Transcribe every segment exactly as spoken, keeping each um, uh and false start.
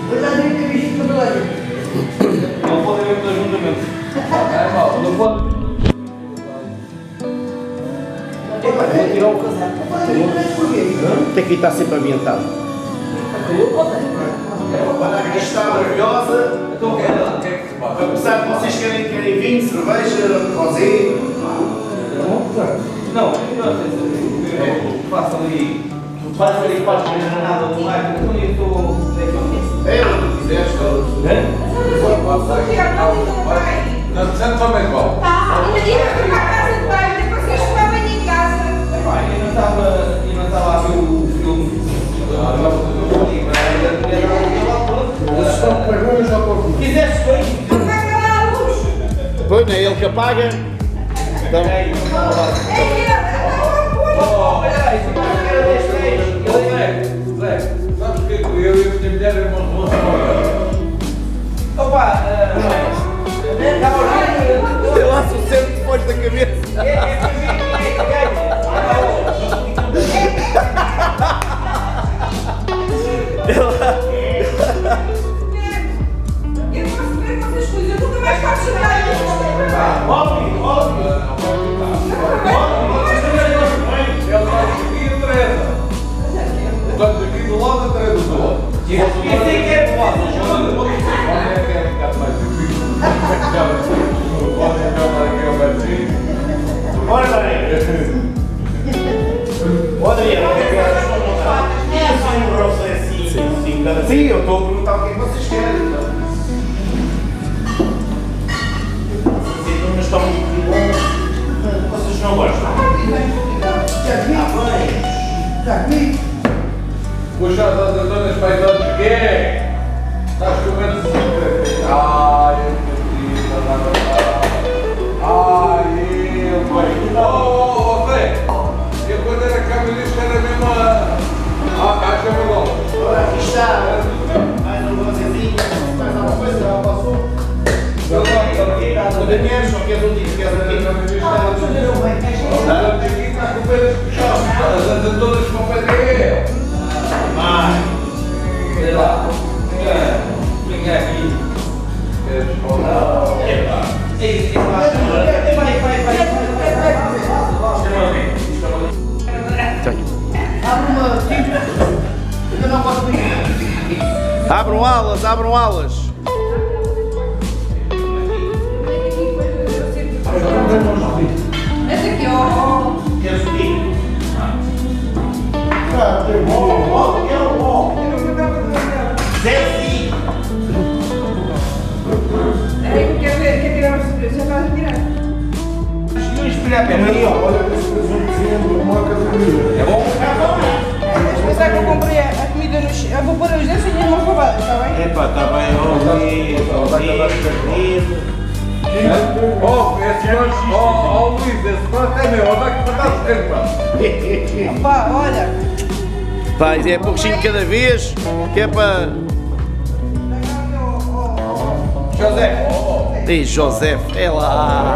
Eu já devia ter visto tudo lá. Não podem ver pelo ajuntamento. É mal, não pode. Vou tirar o casaco. Tem que estar sempre ambientado. Olha, isto está maravilhosa. Então o que é lá? O que é que se passa? Apesar de vocês querem, querem vinho, cerveja, rosé. Não, eu faço ali. Faço ali para a nada do mar. Então eu estou. É, o que quiseres, todos. Não, já não é igual. Tá, ainda ia para a casa de banho, depois vocês tomavam em casa. Eu não estava, eu não estava a ver o filme. Eles estão com vergonha, já estou. Quiseste bem? Não vai acabar a luz. Pois, não é ele que apaga. Então, É ele, Olha, isso aqui era deste mês. Zé, sabes que eu e a minha mulher é uma relação. Opa, sei lá se o centro depois da cabeça. eu posso ver com essas coisas, eu nunca mais faço chorar. Óbvio, óbvio. Ele está aqui e Teresa. Estamos aqui do lado da Teresa do outro. Isso é que é bom. Olha, é que é um bocado mais difícil. Pode acabar aqui ao Bertinho. Olha, Maria. Olha, é assim um rosé assim, assim, cada sim, eu estou a perguntar o que é que vocês querem. Então. Se não estão muito bons, vocês não gostam. Já vi. Ah, bem. Já vi. Puxa as azeitonas para as outras. Que é? Estás com medo de se ai, eu não ai, eu bem. Oh, Zé, eu quando era caminhista era mesmo a. Ah, chama logo. Olha, aqui está. Mais um rosézinho, mais alguma coisa, já passou. O Daniel, só queres um tipo, queres um tipo. Ah, tudo deu bem. Aqui está com o pé puxado. As azeitonas com o pé de eu. Vai. Olha lá. Vinha aqui. Queres falar? É pá. Ei, vai, vai, vai, vai. Abre uma tinta. Eu não gosto de isso. Abram alas, abram alas. Esse aqui, ó. Queres um tipo? Ah, tem bom, bom, quero bom. Zezinho. Aí, quer ver? Quer tirar uma surpresa? Já estás a tirar. Não inspira a pena. Olha que esse presuntozinho, uma categoria. É bom? Mas pensar que eu comprei a a comida no chão. Eu vou pôr os dentes em umas roubadas, está bem? Epá, está bem, ouvido, Oh, esse prato, oh, oh Luís, esse prato é meu, onde é que tu estás a ver, pá? Opa, olha. Pai, é pouquinho de cada vez, que é para... José, Ei, José, é lá.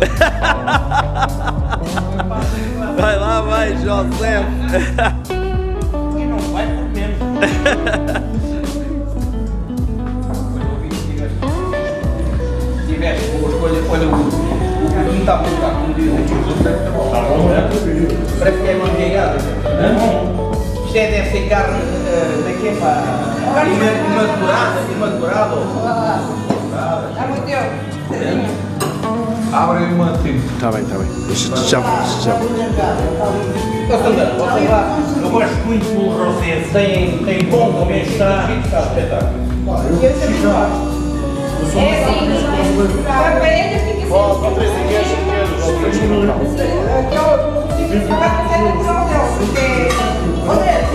Vai lá, vai, José. e não vai por menos. tiveste boa escolha, olha o que está por cá, como diz aqui, o José está bom. Está bom, né? Parece que é manteigada. Isto é, deve ser carne, como é que é, pá? Imaculada, imaculada. Há muito tempo. Abre uma tipo. Está bem, está bem. Deixa, já, já. Eu gosto muito do rosé, tem, tem bom também, está espetáculo. É assim, para paredes tem que ser. Ó, Patrícia, queres queres? Aquela que vai fazer natural dela, porque. Olha,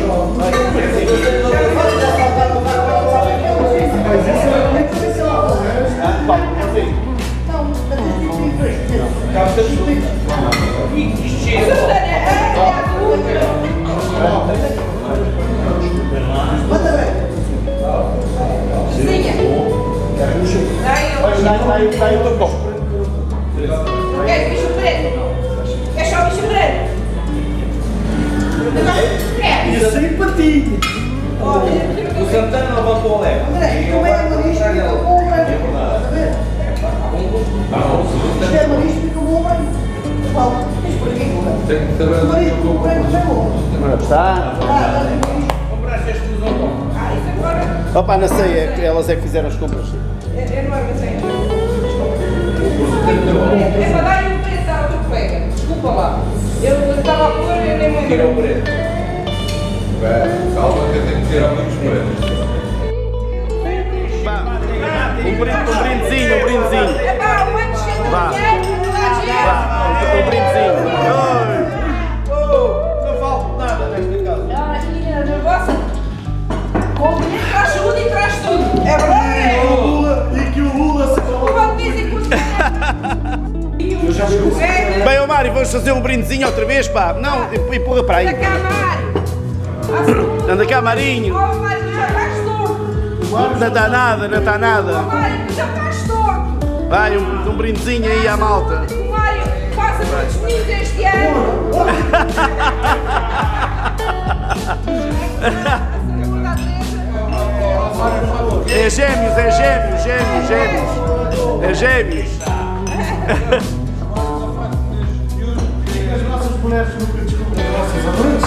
Está aí o teu copo. quer bicho preto? Quer só bicho preto? Quer? Isso aí para ti. O Santana levantou a leva. isto fica bom bem. Paulo, isto para quem compra? Tem que saber Mas isto o para quem é bom. Está. Compraste este dos outros? Ah, isso agora. Opa, não sei, é que elas é que fizeram as compras. Eu não armazém. É para dar um preço ao teu colega. Desculpa lá. Eu estava a pôr e eu nem me Tira o lembro. preto. Calma que eu tenho que tirar muitos pretos. Um brinde, um brindezinho, um brindezinho. É pá, um ano cheio de Vá. dinheiro, toda a gente. Vá, um brindezinho. Não falta nada nesta casa. Ah, menina nervosa. Com o dinheiro traz saúde e traz tudo. É verdade. E que o Lula se falou. Quando dizem que o dinheiro. Eu já vi o Bem, ô Mário, vamos fazer um brindezinho outra vez, pá. Não, empurra para aí. Anda cá, Mário. Anda cá, Marinho. Oh, Mário, tu já estás torto. Não está nada, não está Oh, nada. Mário, tu já estás torto. Vai, um, um brindezinho aí à malta. O Mário faça muitos meninos este ano. É gêmeos, é gêmeos, gêmeos, gêmeos. É gêmeos. as nossas mulheres nunca descobrem as nossas amores.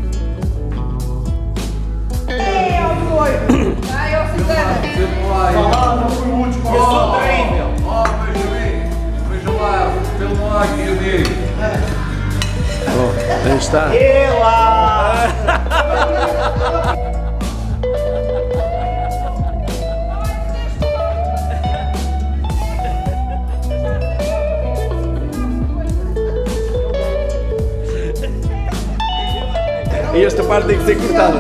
Ei, ó, doido. Ai, ó, Suzana. Ah, não fui o último. Eu sou terrível. Oh, veja bem. Veja lá. Filma lá aqui o dele. Oh, aí está. E esta parte tem que ser cortada.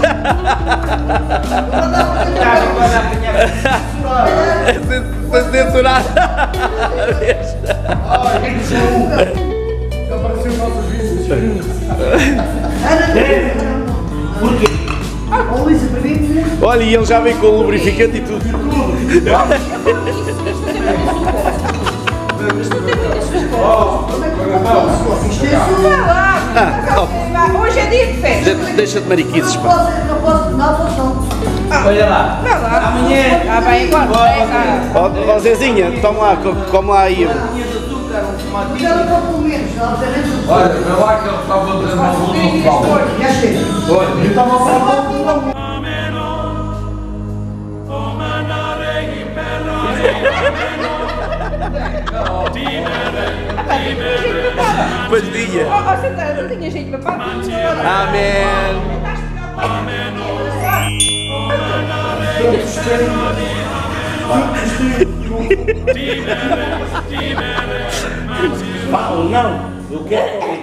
Sem censurar. Apareceu nossos vídeos. Ó Luísa, para mim, Olha, e ele já vem com o lubrificante e tudo. isto é isso. Vai lá. Ah, Vai, hoje é dia de festa. De- Deixa de mariquices, Não pá. posso, não posso, não posso, não. Olha lá. Vai lá. Amanhã. Ah, bem, agora. Ah. Ó, ó Zezinha, toma lá, co- come lá aí. Mas ela está pelo menos, ela está dentro do Olha, vê lá que ele estava dizendo uma luz no palco. Já chega. Olha, Eu estava a falar. Pois dia. Ó, ó, Santana, não tinha jeito para parar. Amém. Paulo, não. Eu quero.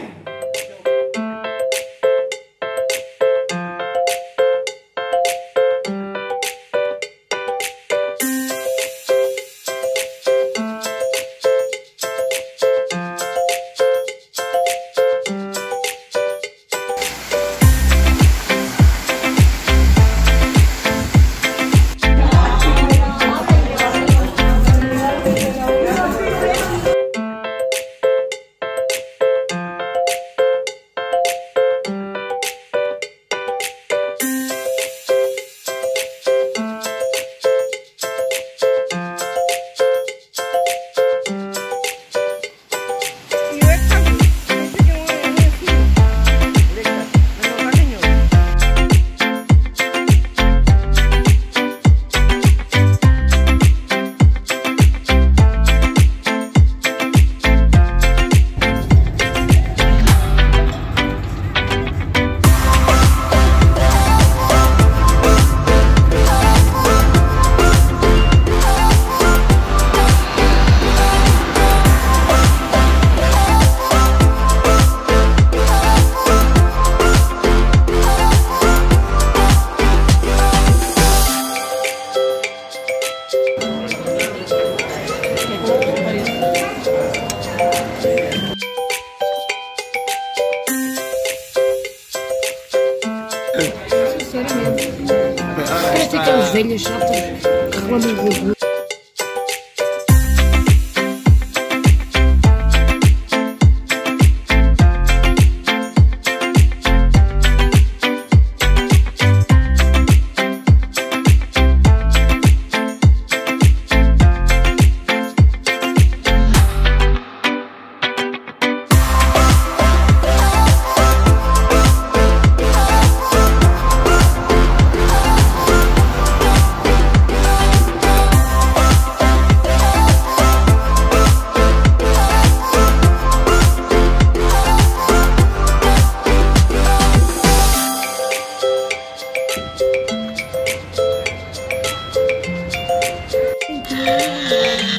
Parece aquelas velhas chatas que reclamam de Música